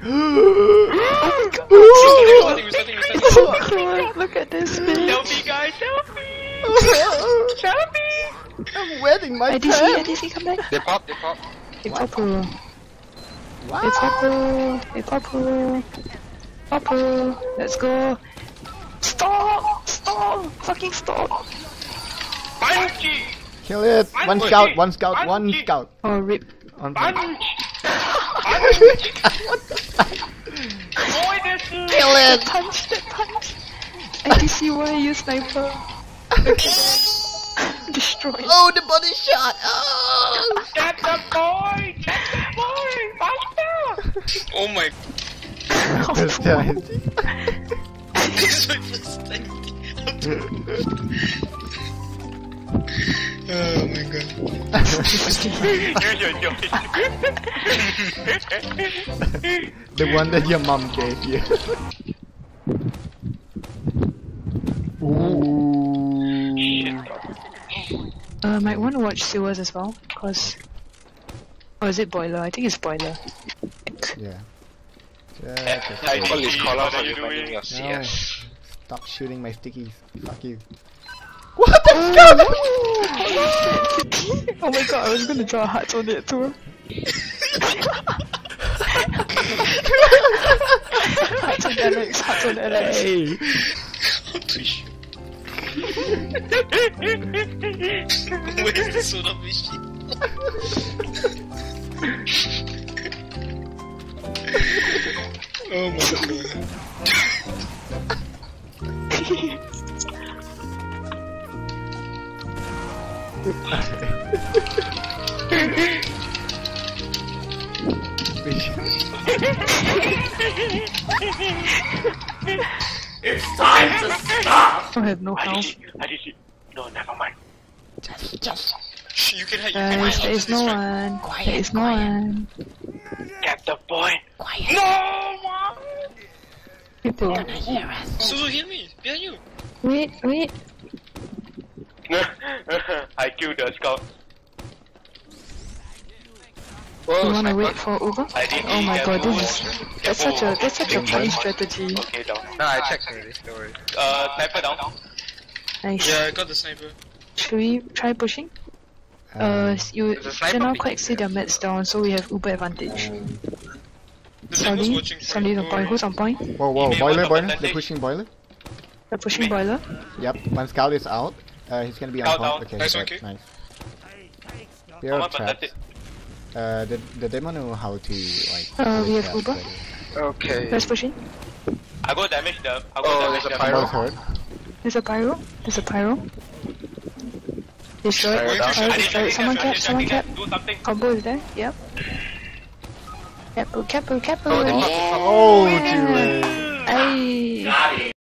Oh my god! Oh god, look at this bitch! Selfie, guys, selfie! Selfie! I'm wetting my ADC, pants. ADC, come back! They pop, they pop. Hey, Popper. Wow. Hey, Popper. Hey, Popper. Popper. Let's go. Stop! Stop! Fucking stop! Punchy! Kill it. One Punch. scout, one scout, Punch. one scout. Oh, rip. On Punch! what the fuck? Boy, this is... Kill it. Punch, that punch! ADC, why are you sniper? Destroy. Oh, the body shot. Oh. Get the boy! Get the boy! Faster! Oh my. First time. This is my first time. Oh my god. The one that your mom gave you. Ooh. Might want to watch sewers as well, cause... Oh, is it boiler? I think it's boiler. Yeah. Please call out for you reminding doing? me of CS. Stop shooting my stickies. Fuck you. What the scout? Oh my god, I was gonna draw hearts on it too. Hearts on Alex, hearts on Alex. Hey. Where's the soda machine? Oh my god. It's time to stop! I have no health. No, never mind. Just. You can have Guys, there is no one. There is no one. Get the boy! Quiet! No one! People. Suzu, hear me! Behind you! Wait, wait. I killed the scout. You Oh, wanna sniper. wait for Uber? I didn't Oh my get god, Uber. this is that's such a funny strategy. Okay, down. Nah, I checked already, don't worry. Sniper down. Nice. Yeah, I got the sniper. Should we try pushing? You There's a sniper cannot peeking quite see their meds down, so we have Uber advantage. The sniper's Solly, watching for Solly's you, on don't point. worry. Who's on point? Whoa, whoa, Email boiler, was boiler. advantage. They're pushing boiler. They're pushing boiler. Yep, one scout is out. He's gonna be on Scout point. down. Okay, Nice dead. one, Q. Nice. Come Here are on, traps. pathetic. The demo know how to like. We play have traps Uber. better. Okay. Let's push in. I go damage them. I Oh, go there's damage a them. pyro. Both hurt. There's a pyro. There's a pyro. Destroyed. Pyro down. Pyro destroyed. Someone cap. Someone cap. Do something. Combo is there. Yep. Capo, capo, capo. Oh, they Yeah. Oh, Yeah. dude. Ay.